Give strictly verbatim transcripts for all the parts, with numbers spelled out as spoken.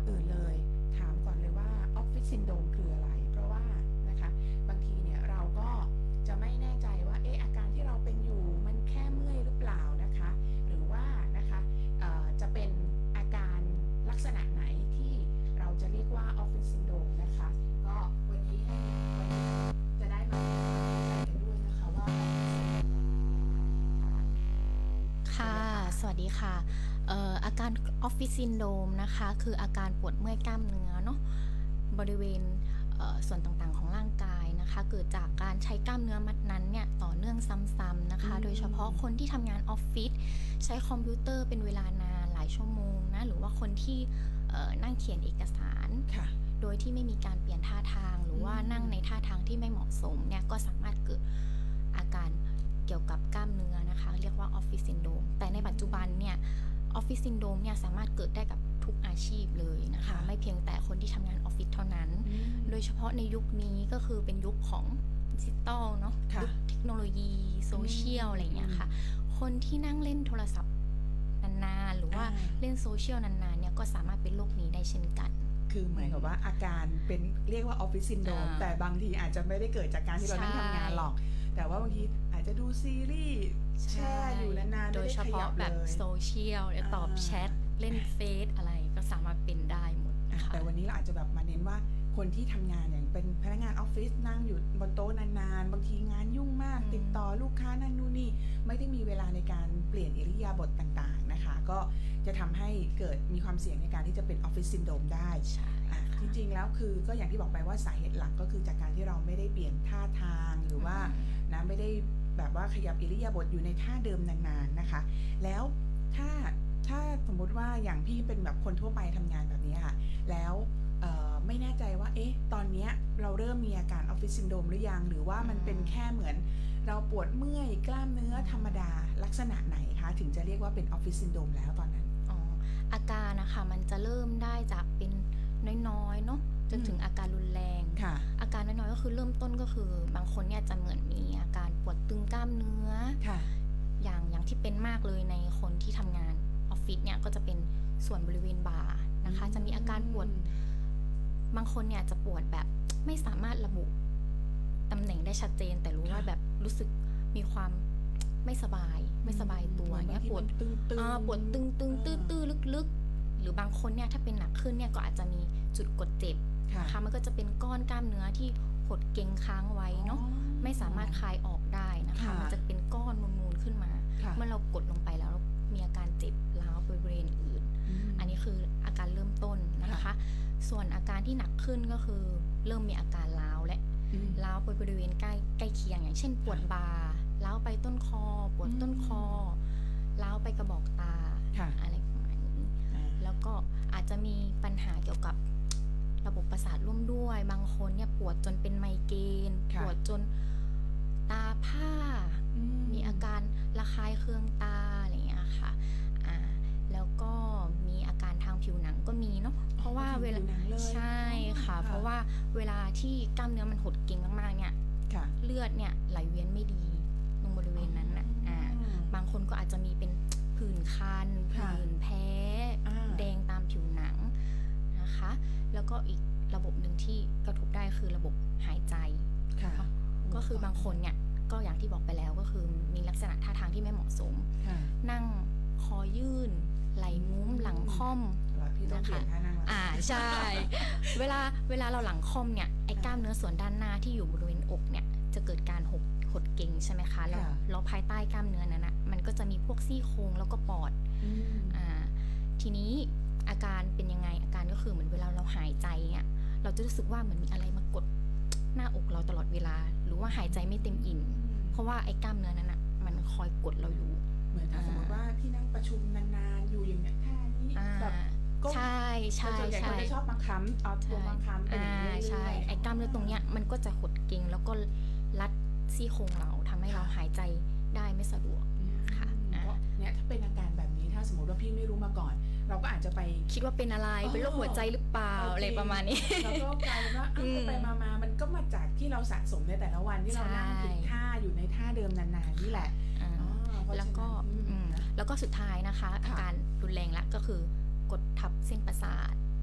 อื่นเลยถามก่อนเลยว่าออฟฟิศซินโดรมคืออะไรเพราะว่านะคะบางทีเนี่ยเราก็จะไม่แน่ใจว่าเอออาการที่เราเป็นอยู่มันแค่เมื่อยหรือเปล่านะคะหรือว่านะคะจะเป็นอาการลักษณะไหนที่เราจะเรียกว่าออฟฟิศซินโดรมนะคะก็วันนี้ให้วันนี้จะได้มาเข้าใจกันด้วยนะคะว่าค่ะสวัสดีค่ะเอ่ออาการออฟฟิศซินโดรมนะคะคืออาการปวดเมื่อยกล้ามเนื้อเนาะบริเวณส่วนต่างๆของร่างกายนะคะเกิดจากการใช้กล้ามเนื้อมัดนั้นเนี่ยต่อเนื่องซ้ำๆนะคะโดยเฉพาะคนที่ทำงานออฟฟิศใช้คอมพิวเตอร์เป็นเวลานานหลายชั่วโมงนะหรือว่าคนที่นั่งเขียนเอกสารโดยที่ไม่มีการเปลี่ยนท่าทางหรือว่านั่งในท่าทางที่ไม่เหมาะสมเนี่ยก็สามารถเกิดอาการเกี่ยวกับกล้ามเนื้อนะคะเรียกว่าออฟฟิศซินโดรมแต่ในปัจจุบันเนี่ยออฟฟิศซินโดรมเนี่ยสามารถเกิดได้กับทุกอาชีพเลยนะคะไม่เพียงแต่คนที่ทำงานออฟฟิศเท่านั้นโดยเฉพาะในยุคนี้ก็คือเป็นยุคของดิจิตอลเนาะยุคเทคโนโลยีโซเชียลอะไรอย่างเงี้ยค่ะคนที่นั่งเล่นโทรศัพท์นานๆหรือว่าเล่นโซเชียลนานๆเนี่ยก็สามารถเป็นโรคนี้ได้เช่นกันคือหมายความว่าอาการเป็นเรียกว่าออฟฟิศซินโดรมแต่บางทีอาจจะไม่ได้เกิดจากการที่เรานั่งทำงานหรอกแต่ว่าบางทีอาจจะดูซีรีส์แช่อยู่นานๆโดยเฉพาะแบบโซเชียลตอบแชทเล่นเฟซอะไรก็สามารถเป็นได้หมดนะคะแต่วันนี้เราอาจจะแบบมาเน้นว่าคนที่ทำงานอย่างเป็นพนักงานออฟฟิศนั่งอยู่บนโต๊ะนานๆบางทีงานยุ่งมากติดต่อลูกค้านั่นนู่นนี่ไม่ได้มีเวลาในการเปลี่ยนอิริยาบถต่างๆนะคะก็จะทำให้เกิดมีความเสี่ยงในการที่จะเป็นออฟฟิศซินโดรมได้จริงๆแล้วคือก็อย่างที่บอกไปว่าสาเหตุหลักก็คือจากการที่เราไม่ได้เปลี่ยนท่าทางหรือว่านะไม่ได้แบบว่าขยับอิริยาบถอยู่ในท่าเดิมนานๆนะคะแล้วถ้าถ้าสมมุติว่าอย่างพี่เป็นแบบคนทั่วไปทำงานแบบนี้ค่ะแล้วไม่แน่ใจว่าเอ๊ะตอนนี้เราเริ่มมีอาการออฟฟิศซินโดรมหรือยังหรือว่ามันเป็นแค่เหมือนเราปวดเมื่อยกล้ามเนื้อธรรมดาลักษณะไหนคะถึงจะเรียกว่าเป็นออฟฟิศซินโดรมแล้วตอนนั้นอ๋ออาการนะคะมันจะเริ่มได้จากเป็นน้อยๆเนาะจนถึงอาการรุนแรงอาการน้อยๆก็คือเริ่มต้นก็คือบางคนเนี่ยจะเหมือนมีอาการปวดตึงกล้ามเนื้ออย่างอย่างที่เป็นมากเลยในคนที่ทำงานออฟฟิศเนี่ยก็จะเป็นส่วนบริเวณบ่านะคะจะมีอาการปวดบางคนเนี่ยจะปวดแบบไม่สามารถระบุตำแหน่งได้ชัดเจนแต่รู้ว่าแบบรู้สึกมีความไม่สบายไม่สบายตัวเนี่ยปวดตึงปวดตึงตึงตื้อๆลึกๆหรือบางคนเนี่ยถ้าเป็นหนักขึ้นเนี่ยก็อาจจะมีจุดกดเจ็บนะคะมันก็จะเป็นก้อนกล้ามเนื้อที่หดเกร็งค้างไว้เนาะไม่สามารถคลายออกได้นะคะมันจะเป็นก้อนนูนๆขึ้นมาเมื่อเรากดลงไปแล้วมีอาการเจ็บร้าวบริเวณอื่นอันนี้คืออาการเริ่มต้นนะคะส่วนอาการที่หนักขึ้นก็คือเริ่มมีอาการร้าวและร้าวไปบริเวณใกล้ใกล้เคียงอย่างเช่นปวดบ่าร้าวไปต้นคอปวดต้นคอร้าวไปกระบอกตาอะไรประมาณนี้แล้วก็อาจจะมีปัญหาเกี่ยวกับระบบประสาทร่วมด้วยบางคนเนี่ยปวดจนเป็นไมเกรนปวดจนตาผ้ามีอาการระคายเคืองตาอะไรอย่างเงี้ยค่ะอ่าแล้วก็มีอาการทางผิวหนังก็มีเนาะเพราะว่าเวลาใช่ค่ะเพราะว่าเวลาที่กล้ามเนื้อมันหดเกร็งมากๆเนี่ยเลือดเนี่ยไหลเวียนไม่ดีตรงบริเวณนั้นนะอ่าบางคนก็อาจจะมีเป็นผื่นคันผื่นแพ้แดงตามผิวหนังนะคะแล้วก็อีกระบบหนึ่งที่กระทบได้คือระบบหายใจก็คือบางคนเนี่ยก็อย่างที่บอกไปแล้วก็คือมีลักษณะท่าทางที่ไม่เหมาะสมนั่งคอยื่นไหลงุ้มหลังค่อมนะคะอ่าใช่เวลาเวลาเราหลังค่อมเนี่ยไอ้กล้ามเนื้อส่วนด้านหน้าที่อยู่บริเวณอกเนี่ยจะเกิดการหดหดเกร็งใช่ไหมคะแล้วแล้วภายใต้กล้ามเนื้อนั้นนะมันก็จะมีพวกซี่โครงแล้วก็ปอดอ่าทีนี้อาการเป็นยังไงอาการก็คือเหมือนเวลาเราหายใจเนี่ยเราจะรู้สึกว่าเหมือนมีอะไรมากดหน้าอกเราตลอดเวลาหรือว่าหายใจไม่เต็มอิ่มเพราะว่าไอ้กล้ามเนื้อนั้นอ่ะมันคอยกดเราอยู่เหมือนถ้าสมมติว่าที่นั่งประชุมนานๆอยู่อย่างเงี้ยท่านี้แบบใช่ใช่ใช่จะชอบมาค้ำเอาตัวมาค้ำไปอย่างนี้ใช่ไอ้กล้ามเนื้อตรงเนี้ยมันก็จะหดเกร็งแล้วก็รัดซี่โครงเราทำให้เราหายใจได้ไม่สะดวกค่ะเนี่ยถ้าเป็นอาการแบบนี้ถ้าสมมติว่าพี่ไม่รู้มาก่อนเราก็อาจจะไปคิดว่าเป็นอะไรเป็นโรคหัวใจหรือเปล่าอะไรประมาณนี้แล้วก็กลายว่าไปมาๆมันก็มาจากที่เราสะสมในแต่ละวันที่เรานั่งผิดท่าอยู่ในท่าเดิมนานๆนี่แหละแล้วก็แล้วก็สุดท้ายนะคะอาการรุนแรงละก็คือกดทับเส้นประสาทนะ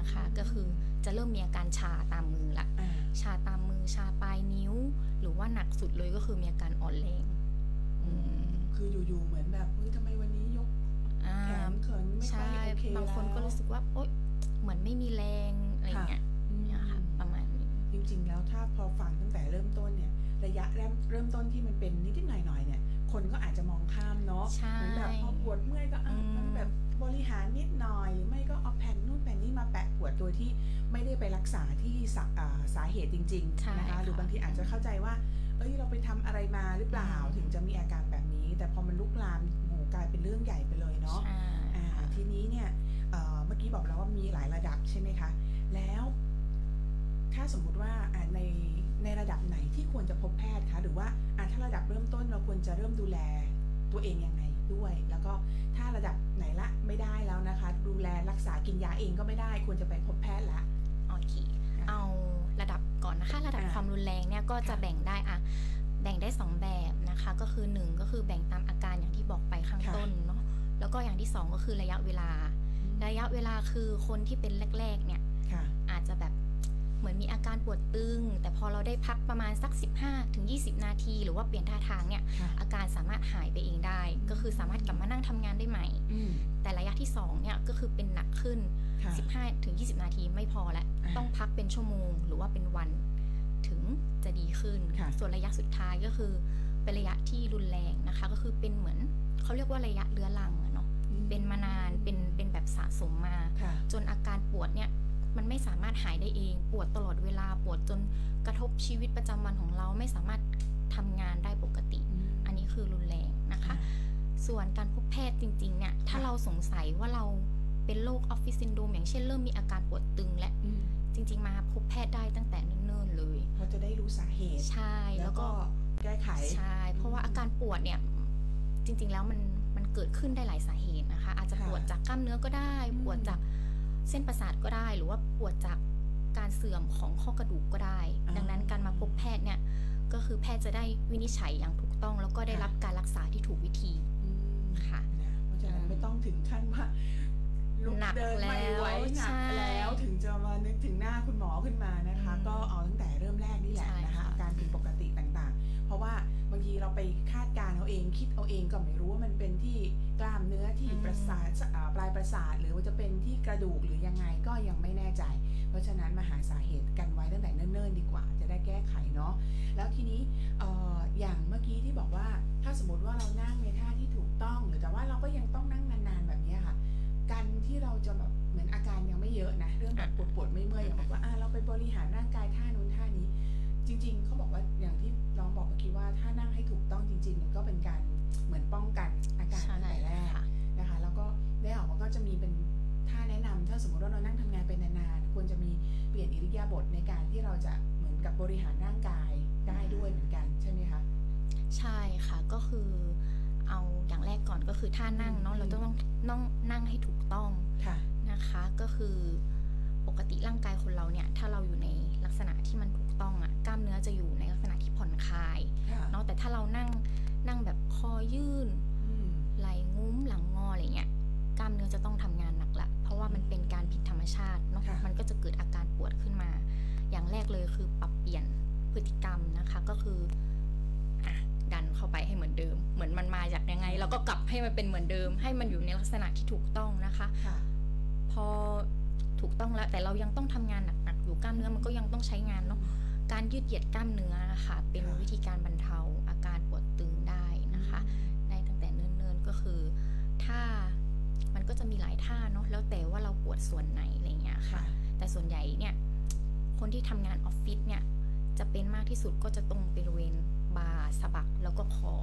นะคะ ก็คือจะเริ่มมีอาการชาตามมือละชาตามมือชาปลายนิ้วหรือว่าหนักสุดเลยก็คือมีอาการอ่อนแรงคืออยู่ๆเหมือนแบบเฮ้ยทำไมวันนี้ยกแขนเขินไม่ค่อยโอเคแล้วบางคนก็รู้สึกว่าโอ๊ยเหมือนไม่มีแรงอะไรเงี้ยเนี่ยค่ะประมาณนี้จริงๆแล้วถ้าพอฟังตั้งแต่เริ่มต้นเนี่ยระยะเริ่มเริ่มต้นที่มันเป็นนิดๆหน่อยๆเนี่ยคนก็อาจจะมองข้ามเนาะเหมือนแบบพอปวดเมื่อยก็อ่ะมันแบบบริหารนิดหน่อยหรือไม่ก็เอาแผ่นนู่นแผ่นนี้มาแปะปวดตัวที่ไม่ได้ไปรักษาที่สา, สาเหตุจริงๆนะคะหรือบางทีอาจจะเข้าใจว่าเอ้ยเราไปทำอะไรมาหรือเปล่าถึงจะมีอาการแบบนี้แต่พอมันลุกลามโหกลายเป็นเรื่องใหญ่ไปเลยเนาะทีนี้เนี่ย เ, เมื่อกี้บอกแล้วว่ามีหลายระดับใช่ไหมคะแล้วถ้าสมมุติว่าในในระดับไหนที่ควรจะพบแพทย์คะหรือว่าถ้าระดับเริ่มต้นเราควรจะเริ่มดูแลตัวเองยังไงด้วยแล้วก็ถ้าระดับไหนละไม่ได้แล้วนะคะดูแลรักษากินยาเองก็ไม่ได้ควรจะไปพบแพทย์ละโอเคเอาระดับก่อนนะคะระดับความรุนแรงเนี่ยก็จะแบ่งได้อะแบ่งได้สองแบบนะคะก็คือหนึ่งก็คือแบ่งตามอาการอย่างที่บอกไปข้างต้นเนาะแล้วก็อย่างที่สองก็คือระยะเวลาระยะเวลาคือคนที่เป็นแรกๆเนี่ยอาจจะแบบเหมือนมีอาการปวดตึงแต่พอเราได้พักประมาณสัก สิบห้าถึงยี่สิบ นาทีหรือว่าเปลี่ยนท่าทางเนี่ยอาการสามารถหายไปเองได้ก็คือสามารถกลับมานั่งทำงานได้ใหม่แต่ระยะที่สองเนี่ยก็คือเป็นหนักขึ้น สิบห้าถึงยี่สิบ นาทีไม่พอแล้วต้องพักเป็นชั่วโมงหรือว่าเป็นวันถึงจะดีขึ้นส่วนระยะสุดท้ายก็คือเป็นระยะที่รุนแรงนะคะก็คือเป็นเหมือนเขาเรียกว่าระยะเรื้อรังเนาะเป็นมานานเป็นเป็นแบบสะสมมาจนอาการปวดเนี่ยมันไม่สามารถหายได้เองปวดตลอดเวลาปวดจนกระทบชีวิตประจำวันของเราไม่สามารถทำงานได้ปกติอันนี้คือรุนแรงนะคะส่วนการพบแพทย์จริงๆเนี่ยถ้าเราสงสัยว่าเราเป็นโรคออฟฟิศซินโดรมอย่างเช่นเริ่มมีอาการปวดตึงและจริงๆมาพบแพทย์ได้ตั้งแต่เนิ่นๆเลยเพราะจะได้รู้สาเหตุใช่แล้วก็แก้ไขใช่เพราะว่าอาการปวดเนี่ยจริงๆแล้วมันมันเกิดขึ้นได้หลายสาเหตุนะคะอาจจะปวดจากกล้ามเนื้อก็ได้ปวดจากเส้นประสาทก็ได้หรือว่าปวดจากการเสื่อมของข้อกระดูกก็ได้ดังนั้นการมาพบแพทย์เนี่ยก็คือแพทย์จะได้วินิจฉัยอย่างถูกต้องแล้วก็ได้รับการรักษาที่ถูกวิธีค่ะเพราะฉะนั้นไม่ต้องถึงขั้นว่าลุกเดินไม่ไหวหนักแล้วถึงจะมานึกถึงหน้าคุณหมอขึ้นมานะคะก็เอาตั้งแต่เริ่มแรกนี่แหละนะคะอาการผิดปกติต่างๆเพราะว่าบางทีเราไปคาดการณ์เอาเองคิดเอาเองก็ไม่รู้ว่ามันเป็นที่กล้ามเนื้อที่ประสาทปลายประสาทหรือว่าจะเป็นที่กระดูกหรือยังไงก็ยังไม่แน่ใจเพราะฉะนั้นมาหาสาเหตุกันไว้ตั้งแต่เนิ่นๆดีกว่าจะได้แก้ไขเนาะแล้วทีนี้ อ, ออย่างเมื่อกี้ที่บอกว่าถ้าสมมติว่าเรานั่งในท่าที่ถูกต้องหรือแต่ว่าเราก็ยังต้องนั่งนานๆแบบนี้ค่ะการที่เราจะแบบเหมือนอาการยังไม่เยอะนะเรื่องแบบปวดๆไม่เมื่อยอย่างบอกว่าอ่ะเราไปบริหารร่างกายท่านู้นท่านี้จริงๆเขาบอกว่าอย่างที่น้องบอกเมื่อกี้ว่าถ้านั่งให้ถูกต้องจริงๆมันก็เป็นการเหมือนป้องกันอาการตั้งแต่แรกนะคะแล้วก็ได้ออกมาก็จะมีเป็นท่าแนะนำถ้าสมมติว่าเรานั่งทำงานไปนานๆควรจะมีเปลี่ยนอิริยาบถในการที่เราจะเหมือนกับบริหารร่างกายได้ด้วยเหมือนกันใช่ไหมคะใช่ค่ะก็คือเอาอย่างแรกก่อนก็คือท่านั่งเนาะเราต้องต้องนั่งให้ถูกต้องนะคะก็คือปกติร่างกายคนเราเนี่ยถ้าเราอยู่ในลักษณะที่มันถูกต้องอ่ะกล้ามเนื้อจะอยู่ในลักษณะที่ผ่อนคลายเนาะแต่ถ้าเรานั่งนั่งแบบคอยื่นไหล่งุ้มหลังงออะไรเงี้ยกล้ามเนื้อจะต้องทำงานหนักละเพราะว่ามันเป็นการผิดธรรมชาติเนาะมันก็จะเกิดอาการปวดขึ้นมาอย่างแรกเลยคือปรับเปลี่ยนพฤติกรรมนะคะก็คือดันเข้าไปให้เหมือนเดิมเหมือนมันมาจากยังไงเราก็กลับให้มันเป็นเหมือนเดิมให้มันอยู่ในลักษณะที่ถูกต้องนะคะพอถูกต้องแล้วแต่เรายังต้องทำงานหนักๆอยู่กล้ามเนื้อมันก็ยังต้องใช้งานเนาะการยืดเหยียดกล้ามเนื้อค่ะเป็นวิธีการบรรเทาอาการปวดตึงได้นะคะได้ตั้งแต่เนิ่นๆก็คือท่ามันก็จะมีหลายท่าเนาะแล้วแต่ว่าเราปวดส่วนไหนอะไรเงี้ยค่ะแต่ส่วนใหญ่เนี่ยคนที่ทำงานออฟฟิศเนี่ยจะเป็นมากที่สุดก็จะตรงบริเวณบ่าสะบักแล้วก็คอ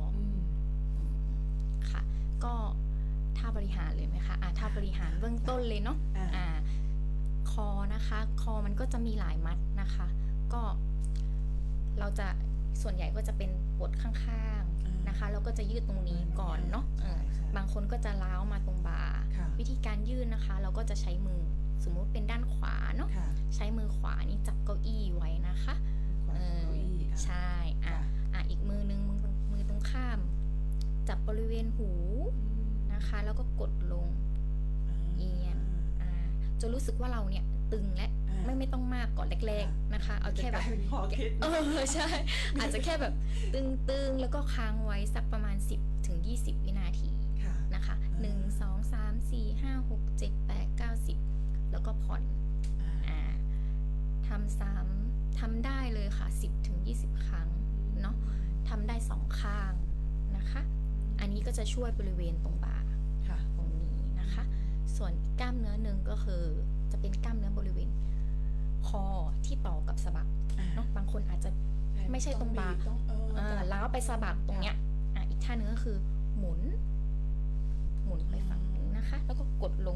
ค่ะก็ท่าบริหารเลยไหมคะอ่ะท่าบริหารเบื้องต้นเลยเนาะอ่าคอนะคะคอมันก็จะมีหลายมัดนะคะก็เราจะส่วนใหญ่ก็จะเป็นปวดข้างๆนะคะแล้วก็จะยืดตรงนี้ก่อนเนาะบางคนก็จะล้าวมาตรงบ่าวิธีการยืดนะคะเราก็จะใช้มือสมมุติเป็นด้านขวาเนาะใช้มือขวานี่จับเก้าอี้ไว้นะคะเออใช่อ่ะอ่ะอีกมือนึงมือมือตรงข้ามจับบริเวณหูนะคะแล้วก็กดลงเอียงอ่าจนรู้สึกว่าเราเนี่ยตึงและไม่ไม่ต้องมากก่อนแรกๆนะคะเอาแค่แบบเออใช่อาจจะแค่แบบตึงๆแล้วก็ค้างไว้สักประมาณสิบถึงยี่สิบวินาทีนะคะหนึ่ง สอง สาม สี่ ห้า หก เจ็ด แปด เก้า สิบแล้วก็ผ่อนอ่าทำซ้ำทำได้เลยค่ะสิบถึงยี่สิบครั้งเนาะทำได้สองข้างนะคะอันนี้ก็จะช่วยบริเวณตรงบ่าตรงนี้นะคะส่วนกล้ามเนื้อหนึ่งก็คือจะเป็นกล้ามเนื้อบริเวณคอที่ต่อกับสะบักเนาะบางคนอาจจะไม่ใช่ตรงบ่าแล้วไปสะบักตรงเนี้ยอ่ะอีกท่านึงก็คือหมุนหมุนไปฝั่งนี้นะคะแล้วก็กดลง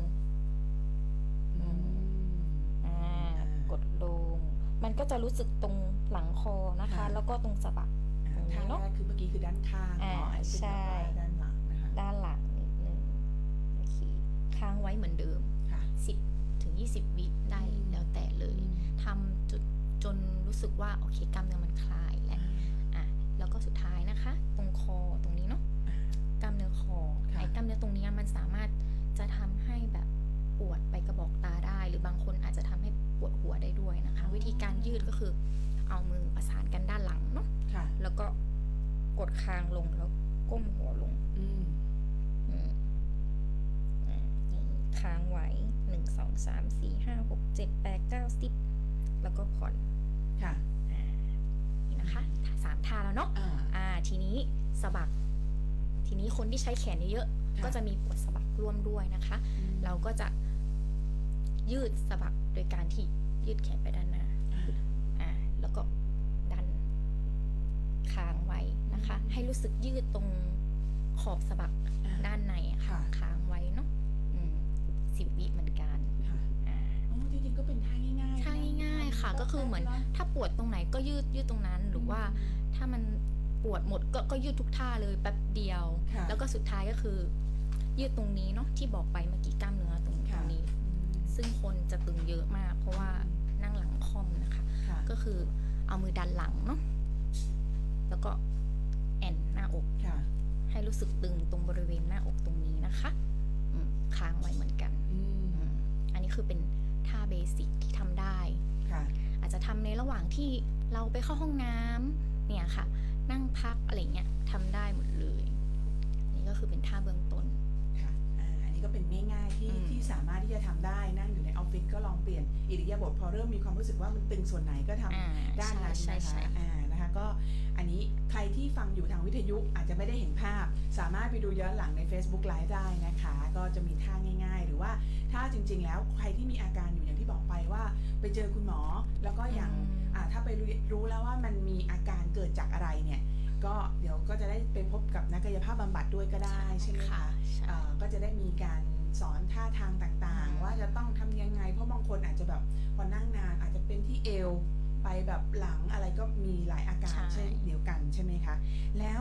อ่ากดลงมันก็จะรู้สึกตรงหลังคอนะคะแล้วก็ตรงสะบักท่าแรกคือเมื่อกี้คือด้านข้างเนาะใช่ด้านหลังนะคะด้านหลังนิดนึงโอเคค้างไว้เหมือนเดิมสิบถึงยี่สิบวิได้แล้วแต่เลยทำจุดจนรู้สึกว่าโอเคกล้ามเนื้อมันคลายแล้วอ่ะแล้วก็สุดท้ายนะคะตรงคอตรงนี้เนาะกล้ามเนื้อคอไอ้กล้ามเนื้อตรงนี้มันสามารถจะทำให้แบบปวดไปกระบอกตาได้หรือบางคนอาจจะทำให้ปวดหัวได้ด้วยนะคะวิธีการยืดก็คือเอามือประสานกันด้านหลังเนาะแล้วก็กดคางลงแล้วก้มหัวลงค้างไว้หนึ่ง สอง สาม สี่ ห้า หก เจ็ด แปด เก้า สิบแล้วก็ผ่อนค่ะนี่นะคะสามท่าแล้วเนาะอ่าทีนี้สะบักทีนี้คนที่ใช้แขนเยอะๆก็จะมีปวดสะบักร่วมด้วยนะคะเราก็จะยืดสะบักโดยการที่ยืดแขนไปด้านหน้าอ่าแล้วก็ดันค้างไว้นะคะให้รู้สึกยืดตรงขอบสะบักด้านในค่ะค้างไว้เนาะสิบวิเหมือนกันอ่าจริงๆก็เป็นท่าง่ายๆท่าง่ายๆค่ะก็คือเหมือนถ้าปวดตรงไหนก็ยืดยืดตรงนั้นหรือว่าถ้ามันปวดหมดก็ก็ยืดทุกท่าเลยแป๊บเดียวแล้วก็สุดท้ายก็คือยืดตรงนี้เนาะที่บอกไปเมื่อกี้กล้ามเนื้อตรงนี้ซึ่งคนจะตึงเยอะมากเพราะว่านั่งหลังคอมนะคะก็คือเอามือดันหลังเนาะแล้วก็แอนหน้าอกให้รู้สึกตึงตรงบริเวณหน้าอกตรงนี้นะคะค้างไว้เหมือนกันอันนี้คือเป็นท่าเบสิกที่ทำได้อาจจะทำในระหว่างที่เราไปเข้าห้องน้ำเนี่ยค่ะนั่งพักอะไรเงี้ยทำได้หมดเลยนี่ก็คือเป็นท่าเบื้องต้นค่ะอันนี้ก็เป็นง่ายๆที่ที่สามารถที่จะทำได้นั่งอยู่ในออฟฟิศก็ลองเปลี่ยนอิริยาบถพอเริ่มมีความรู้สึกว่ามันตึงส่วนไหนก็ทำด้านนั้นนะคะนะคะก็อันนี้ใครที่ฟังอยู่ทางวิทยุอาจจะไม่ได้เห็นภาพสามารถไปดูย้อนหลังใน Facebook Live ได้นะคะก็จะมีท่าง่ายๆหรือว่าถ้าจริงๆแล้วใครที่มีอาการอยู่อย่างที่บอกไปว่าไปเจอคุณหมอแล้วก็อย่างถ้าไปรู้แล้วว่ามันมีอาการเกิดจากอะไรเนี่ยก็เดี๋ยวก็จะได้ไปพบกับนักกายภาพบำบัดด้วยก็ได้ใช่ไหมคะก็จะได้มีการสอนท่าทางต่างๆว่าจะต้องทำยังไงเพราะบางคนอาจจะแบบพอนั่งนานอาจจะเป็นที่เอวไปแบบหลังอะไรก็มีหลายอาการเช่นเดียวกันใช่ไหมคะแล้ว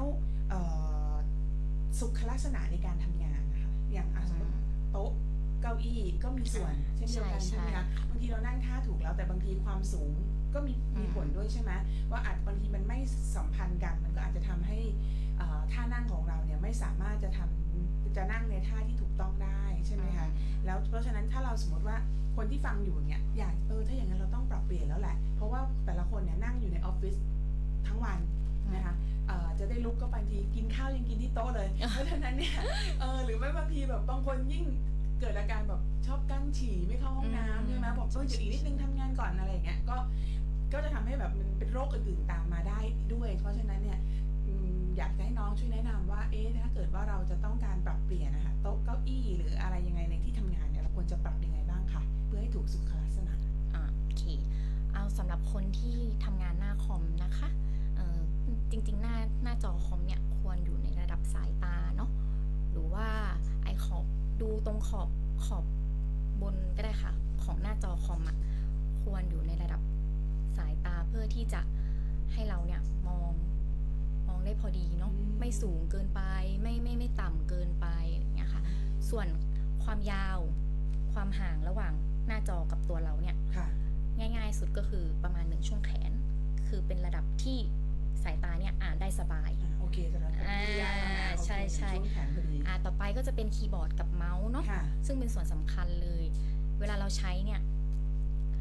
สุขลักษณะในการทำงานนะคะอย่างสมมติโต๊ะเก้าอี้ก็มีส่วนเช่นเดียวกันใช่ไหมคะบางทีเรานั่งท่าถูกแล้วแต่บางทีความสูงก็มีมีผลด้วยใช่ไหมว่าอาจบางทีมันไม่สัมพันธ์กันมันก็อาจจะทำให้ท่านั่งของเราเนี่ยไม่สามารถจะทำจะนั่งในท่าที่ถูกต้องได้ใช่ไหมคะแล้วเพราะฉะนั้นถ้าเราสมมติว่าคนที่ฟังอยู่เนี่ยอยากเออถ้าอย่างนั้นเราต้องปรับเปลี่ยนแล้วแหละเพราะว่าแต่ละคนเนี่ยนั่งอยู่ในออฟฟิศทั้งวันนะคะจะได้ลุกก็บางทีกินข้าวยังกินที่โต๊ะเลยเพราะฉะนั้นเนี่ยเออหรือไม่บางทีแบบบางคนยิ่งเกิดอาการแบบชอบกั้นฉี่ไม่เข้าห้องน้ำใช่ไหมบอกเออเดี๋ยวอีกนิดนึงทำงานก่อนอะไรอย่างเงี้ยก็ก็จะทำให้แบบมันเป็นโรคอื่นๆตามมาได้ด้วยเพราะฉะนั้นเนี่ยอยากให้น้องช่วยแนะนำว่าเอ๊ะถ้าเกิดว่าเราจะต้องการปรับเปลี่ยนนะคะโต๊ะเก้าอี้หรืออะไรยังไงในที่ทำงานเนี่ยเราควรจะปรับยังไงบ้างคะเพื่อให้ถูกสุขลักษณะอ่าโอเคเอาสำหรับคนที่ทำงานหน้าคอมนะคะเอ่อจริงๆหน้าหน้าจอคอมเนี่ยควรอยู่ในระดับสายตาเนาะหรือว่าไอขอบดูตรงขอบขอบบนก็ได้ค่ะของหน้าจอคอมอ่ะควรอยู่ในระดับสายตาเพื่อที่จะให้เราเนี่ยมองมองได้พอดีเนาะไม่สูงเกินไปไม่ไม่ไม่ต่ำเกินไปอย่างเงี้ยค่ะส่วนความยาวความห่างระหว่างหน้าจอกับตัวเราเนี่ยง่ายๆสุดก็คือประมาณหนึ่งช่วงแขนคือเป็นระดับที่สายตาเนี่ยอ่านได้สบายโอเคสำหรับอ่าใช่ใช่อ่าต่อไปก็จะเป็นคีย์บอร์ดกับเมาส์เนาะซึ่งเป็นส่วนสำคัญเลยเวลาเราใช้เนี่ย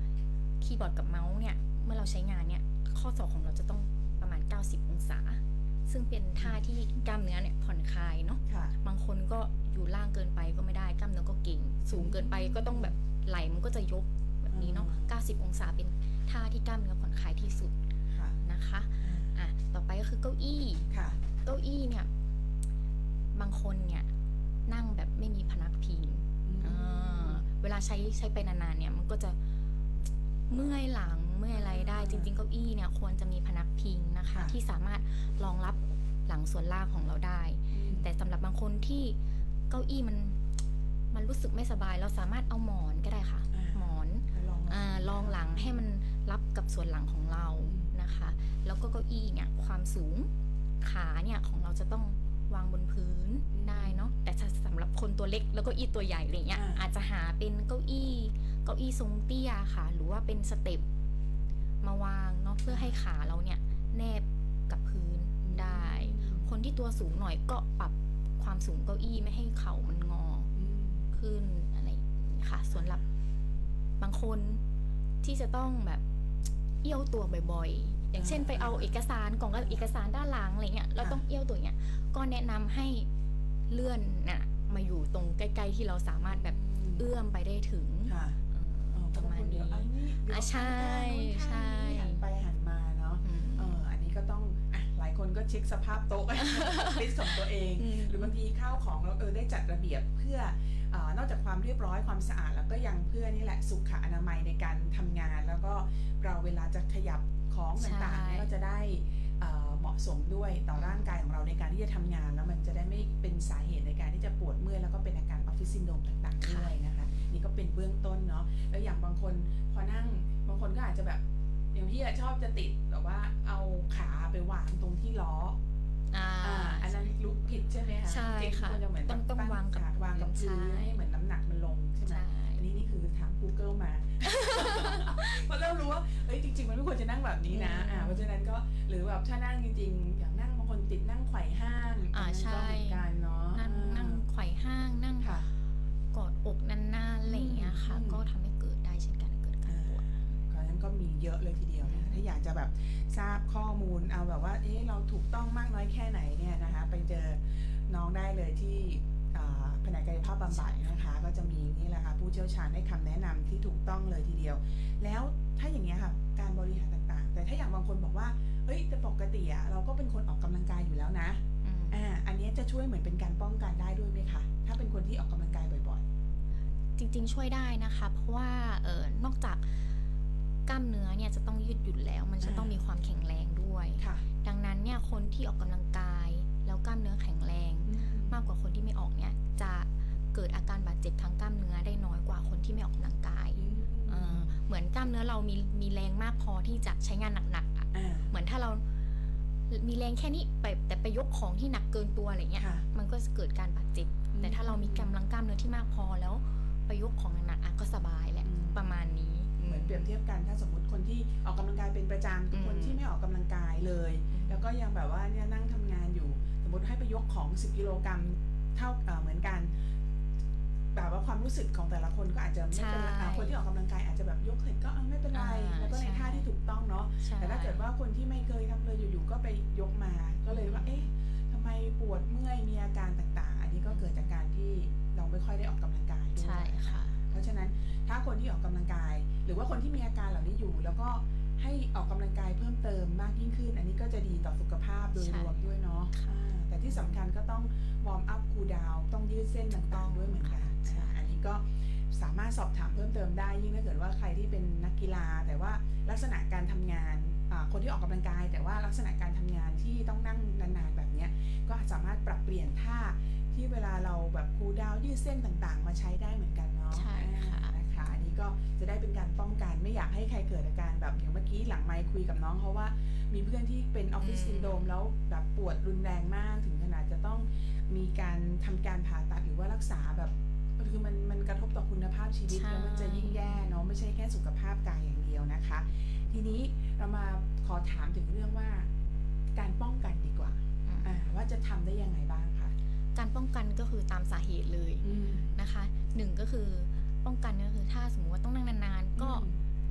คีย์บอร์ดกับเมาส์เนี่ยเมื่อเราใช้งานเนี่ยข้อศอกของเราจะต้องประมาณเก้าสิบองศาซึ่งเป็นท่าที่กล้ามเนื้อเนี่ยผ่อนคลายเนาะบางคนก็อยู่ล่างเกินไปก็ไม่ได้กล้ามเนื้อก็เก่งสูงเกินไปก็ต้องแบบไหล่มันก็จะยกแบบนี้เนาะเก้าสิบองศาเป็นท่าที่กล้ามเนื้อผ่อนคลายที่สุดนะคะอ่ะต่อไปก็คือเก้าอี้เก้าอี้เนี่ยบางคนเนี่ยนั่งแบบไม่มีพนักพิงเวลาใช้ใช้ไปนานๆเนี่ยมันก็จะเมื่อยหลังเมื่อยอะไรได้จริงๆเก้าอี้เนี่ยควรจะมีพนักพิงนะคะที่สามารถรองรับหลังส่วนล่างของเราได้แต่สำหรับบางคนที่เก้าอี้มันมันรู้สึกไม่สบายเราสามารถเอาหมอนก็ได้ค่ะหมอนรองหลังให้มันรับกับส่วนหลังของเรานะคะแล้วก็เก้าอี้เนี่ยความสูงขาเนี่ยของเราจะต้องวางบนพื้นได้เนาะแต่สำหรับคนตัวเล็กแล้วก็อี้ตัวใหญ่อะไรเงี้ยอาจจะหาเป็นเก้าอี้เก้าอี้ทรงเตี้ยค่ะหรือว่าเป็นสเต็ปมาวางเนาะเพื่อให้ขาเราเนี่ยแนบกับพื้นได้คนที่ตัวสูงหน่อยก็ปรับความสูงเก้าอี้ไม่ให้เข่ามันงอขึ้นอะไรค่ะส่วนหลับบางคนที่จะต้องแบบเอี้ยวตัวบ่อยๆอย่างเช่นไปเอาเอกสารกล่องเอกสารด้านหลังอะไรเงี้ยเราต้องเอี้ยวตัวเนี้ยก็แนะนำให้เลื่อนน่ะมาอยู่ตรงใกล้ๆที่เราสามารถแบบเอื้อมไปได้ถึงประมาณนี้อ่ะใช่ใช่หันไปหันมาเนาะเอออันนี้ก็ต้องอ่ะหลายคนก็เช็คสภาพโต๊ะลิสต์ของตัวเองหรือบางทีข้าวของเราเออได้จัดระเบียบเพื่อนอกจากความเรียบร้อยความสะอาดแล้วก็ยังเพื่อนี่แหละสุขอนามัยในการทำงานแล้วก็เราเวลาจะขยับของต่างๆก็จะได้เหมาะสมด้วยต่อร่างกายของเราในการที่จะทำงานแล้วมันจะได้ไม่เป็นสาเหตุในการที่จะปวดเมื่อยแล้วก็เป็นอาการออฟฟิศซินโดรมต่างๆด้วยนะคะนี่ก็เป็นเบื้องต้นเนาะแล้วอย่างบางคนพอนั่งบางคนก็อาจจะแบบอย่างพี่ชอบจะติดแบบว่าเอาขาไปวางตรงที่ล้ออ่าอันนั้นลุกผิดใช่ไหมคะใช่ค่ะต้องต้องวางกับวางกับพื้นให้เหมือนน้ำหนักมันลงใช่ไหมอันนี้นี่คือถาม Google มาเพราะเรารู้ว่าเอ้ยจริงๆมันไม่ควรจะนั่งแบบนี้นะอ่าเพราะฉะนั้นก็หรือแบบถ้านั่งจริงๆอย่างนั่งบางคนติดนั่งไขว่ห้างอ่าใช่การเนาะนั่งนั่งไขว่ห้างนั่งกอดอกนานๆอะไรอย่างเงี้ยค่ะก็ทำให้เกิดได้เช่นกันเกิดการปวดเพราะฉะนั้นก็มีเยอะเลยทีเดียวนะถ้าอยากจะแบบทราบข้อมูลเอาแบบว่าเอ๊ะเราถูกต้องมากน้อยแค่ไหนเนี่ยนะคะไปเจอน้องได้เลยที่แผนกกายภาพบำบัดนะคะก็จะมีนี่แหละค่ะผู้เชี่ยวชาญให้คำแนะนำที่ถูกต้องเลยทีเดียวแล้วถ้าอย่างเงี้ยค่ะการบริหารต่างๆแต่ถ้าอย่างบางคนบอกว่าเฮ้ยแต่ปกติอะเราก็เป็นคนออกกำลังกายอยู่แล้วนะอ่าอันนี้จะช่วยเหมือนเป็นการป้องกันได้ด้วยไหมคะถ้าเป็นคนที่ออกกำลังกายบ่อยๆจริงๆช่วยได้นะคะเพราะว่าเออนอกจากกล้ามเนื้อเนี่ยจะต้องยืดหยุ่นแล้วมันจะต้องมีความแข็งแรงด้วยดังนั้นเนี่ยคนที่ออกกำลังกายแล้วกล้ามเนื้อแข็งแรงมากกว่าคนที่ไม่ออกเนี่ยจะเกิดอาการบาดเจ็บทางกล้ามเนื้อได้น้อยกว่าคนที่ไม่ออกกำลังกายเ, เหมือนกล้ามเนื้อเรามีมีแรงมากพอที่จะใช้งานหนักๆอ่ะเหมือนถ้าเรามีแรงแค่นี้ไปแต่ไปยกของที่หนักเกินตัวอะไรเงี้ยมันก็จะเกิดการบาดเจ็บแต่ถ้าเรามีกำลังกล้ามเนื้อที่มากพอแล้วไปยกของหนักๆอ่ะก็สบายแหละประมาณนี้เหมือนเปรียบเทียบกันถ้าสมมติคนที่ออกกำลังกายเป็นประจำกับคนที่ไม่ออกกำลังกายเลยแล้วก็ยังแบบว่าเนี่ยนั่งทำงานอยู่สมมติให้ไปยกของสิบกิโลกรัมเท่าเหมือนกันแบบว่าความรู้สึกของแต่ละคนก็อาจจะไม่เป็นคนที่ออกกำลังกายอาจจะแบบยกเสร็จก็ไม่เป็นไรแล้วก็ในท่าที่ถูกต้องเนาะแต่ถ้าเกิดว่าคนที่ไม่เคยทำเลยอยู่ๆก็ไปยกมาก็เลยว่าเอ๊ะทำไมปวดเมื่อยมีอาการต่างๆอันนี้ก็เกิดจากการที่เราไม่ค่อยได้ออกกำลังกายด้วยใช่ค่ะเพราะฉะนั้นถ้าคนที่ออกกำลังกายหรือว่าคนที่มีอาการเหล่านี้อยู่แล้วก็ให้ออกกำลังกายเพิ่มเติมมากยิ่งขึ้นอันนี้ก็จะดีต่อสุขภาพโดยรวมด้วยเนาะแต่ที่สำคัญก็ต้องวอร์มอัพคูลดาวน์ต้องยืดเส้นต่างๆด้วยเหมือนกันอันนี้ก็สามารถสอบถามเพิ่มเติมได้ยิ่งถ้าเกิดว่าใครที่เป็นนักกีฬาแต่ว่าลักษณะการทำงานคนที่ออกกำลังกายแต่ว่าลักษณะการทำงานที่ต้องนั่งนานๆแบบนี้ก็สามารถปรับเปลี่ยนท่าที่เวลาเราแบบคูลดาวน์ยืดเส้นต่างๆมาใช้ได้เหมือนกันเนาะใช่ค่ะนะคะอันนี้ก็จะได้เป็นการป้องกันไม่อยากให้ใครเกิดอาการแบบอย่างเมื่อกี้หลังไมค์คุยกับน้องเพราะว่ามีเพื่อนที่เป็นออฟฟิศซินโดรมแล้วแบบปวดรุนแรงมากถึงขนาดจะต้องมีการทำการผ่าตัดหรือว่ารักษาแบบคือมันมันกระทบต่อคุณภาพชีวิตแล้วมันจะยิ่งแย่เนาะไม่ใช่แค่สุขภาพกายอย่างเดียวนะคะทีนี้เรามาขอถามถึงเรื่องว่าการป้องกันดีกว่าว่าจะทำได้ยังไงบ้างคะการป้องกันก็คือตามสาเหตุเลยนะคะหนึ่งก็คือป้องกันก็คือถ้าสมมติว่าต้องนั่งนานๆก็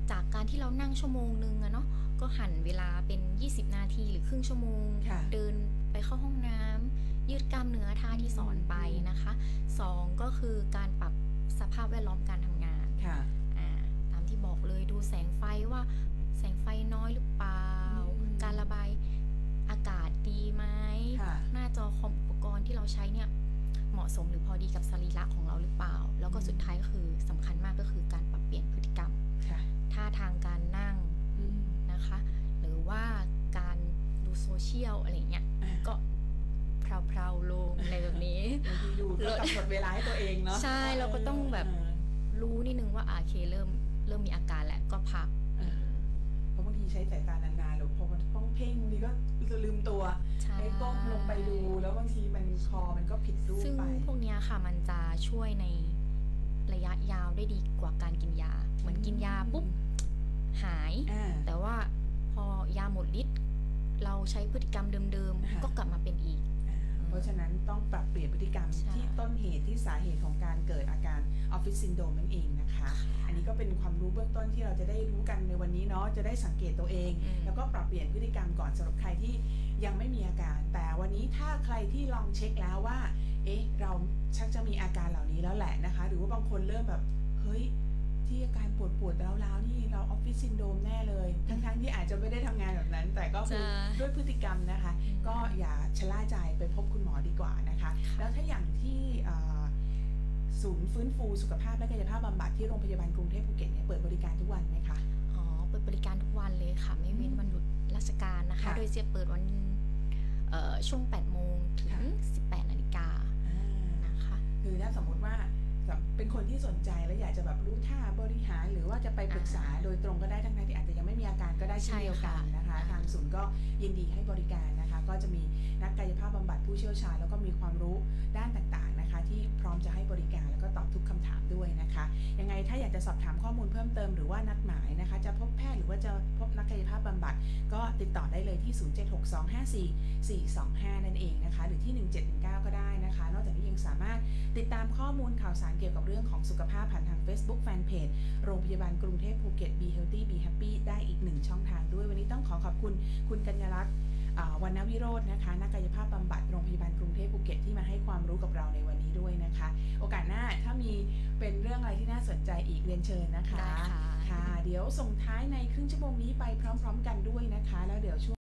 จากการที่เรานั่งชั่วโมงนึงอะเนาะก็หั่นเวลาเป็นยี่สิบนาทีหรือครึ่งชั่วโมงเดินไปเข้าห้องน้ำยืดกล้ามเนื้อท่าที่สอนไปนะคะสองก็คือการปรับสภาพแวดล้อมการทำงานตามที่บอกเลยดูแสงไฟว่าแสงไฟน้อยหรือเปล่าการระบายอากาศดีไหมหน้าจอคอมอุปกรณ์ที่เราใช้เนี่ยเหมาะสมหรือพอดีกับสรีระของเราหรือเปล่าแล้วก็สุดท้ายก็คือสำคัญมากก็คือการปรับเปลี่ยนพฤติกรรมท่าทางการนั่งนะคะหรือว่าการดูโซเชียลอะไรเงี้ยก็เพลาๆลงอะไรแบบนี้ดูก็กำหนดเวลาให้ตัวเองเนาะใช่เราก็ต้องแบบรู้นิดนึงว่าโอเคเริ่มเริ่มมีอาการแหละก็พักเพราะบางทีใช้สายตานานๆหรือพอมันต้องเพ่งบางทีก็จะลืมตัวให้ก้มลงไปดูแล้วบางทีมันคอมันก็ผิดรูปไปซึ่งพวกนี้ค่ะมันจะช่วยในระยะยาวได้ดีกว่าการกินยาเหมือนกินยาปุ๊บหายแต่ว่าพอยาหมดฤทธิ์เราใช้พฤติกรรมเดิมๆก็กลับมาเป็นอีกเพราะฉะนั้นต้องปรับเปลี่ยนพฤติกรรมที่ต้นเหตุที่สาเหตุของการเกิดอาการออฟฟิศซินโดรมนั่นเองนะคะอันนี้ก็เป็นความรู้เบื้องต้นที่เราจะได้รู้กันในวันนี้เนาะจะได้สังเกตตัวเองแล้วก็ปรับเปลี่ยนพฤติกรรมก่อนสำหรับใครที่ยังไม่มีอาการแต่วันนี้ถ้าใครที่ลองเช็คแล้วว่าเอ๊ะเราชักจะมีอาการเหล่านี้แล้วแหละนะคะหรือว่าบางคนเริ่มแบบเฮ้ยที่อาการปวดปวดร้าวๆนี่เราออฟฟิศซินโดรมแน่เลยทั้งๆที่อาจจะไม่ได้ทำงานแบบนั้นแต่ก็คือด้วยพฤติกรรมนะคะก็อย่าชะล่าใจไปพบคุณหมอดีกว่านะคะแล้วถ้าอย่างที่ศูนย์ฟื้นฟูสุขภาพและกายภาพบำบัดที่โรงพยาบาลกรุงเทพภูเก็ตเนี่ยเปิดบริการทุกวันไหมคะอ๋อเปิดบริการทุกวันเลยค่ะไม่เว้นวันหยุดราชการนะคะโดยจะเปิดวันช่วงแปดโมงถึงสิบแปดนาฬิกานะคะคือถ้าสมมติว่าเป็นคนที่สนใจแล้วอยากจะแบบรู้ท่าบริหารหรือว่าจะไปปรึกษาโดยตรงก็ได้ทั้งที่อาจจะยังไม่มีอาการก็ได้เช่นเดียวกันนะคะทางศูนย์ก็ยินดีให้บริการนะคะก็จะมีนักกายภาพบำบัดผู้เชี่ยวชาญแล้วก็มีความรู้ด้านต่างๆนะคะที่พร้อมจะให้บริการแล้วก็ตอบทุกคำถามด้วยนะคะยังไงถ้าอยากจะสอบถามข้อมูลเพิ่มเติมหรือว่านัดหมายนะคะจะพบแพทย์หรือว่าจะพบนักกายภาพบำบัดก็ติดต่อได้เลยที่ศูนย์เจ็ดหกสองห้าสี่สี่สองห้านั่นเองนะคะหรือที่หนึ่งเจ็ดหนึ่งเก้าก็ได้นะคะนอกจากนี้ยังสามารถติดตามข้อมูลข่าวสารเกี่ยวกับเรื่องของสุขภาพผ่านทาง Facebook Fanpage โรงพยาบาลกรุงเทพภูเก็ต Be Healthy Be Happy ได้อีกหนึ่งช่องทางด้วยวันนี้ต้องขอขอบคุณคุณกัญญาลักษณ์วรรณวิโรจน์นะคะนักกายภาพบำบัดโรงพยาบาลกรุงเทพภูเก็ตที่มาให้ความรู้กับเราในวันนี้ด้วยนะคะโอกาสหน้าถ้ามีเป็นเรื่องอะไรที่น่าสนใจอีกเรียนเชิญนะคะค่ะเดี๋ยวส่งท้ายในครึ่งชั่วโมงนี้ไปพร้อมๆกันด้วยนะคะแล้วเดี๋ยวช่วง